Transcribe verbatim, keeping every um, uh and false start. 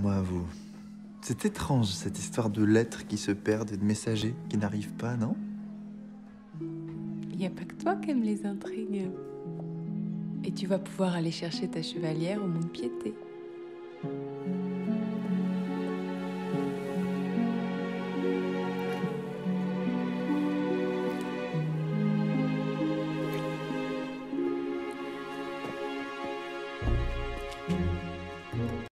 moi, vous. C'est étrange, cette histoire de lettres qui se perdent et de messagers qui n'arrivent pas, non? Il n'y a pas que toi qui aime les intrigues. Et tu vas pouvoir aller chercher ta chevalière au mont de piété.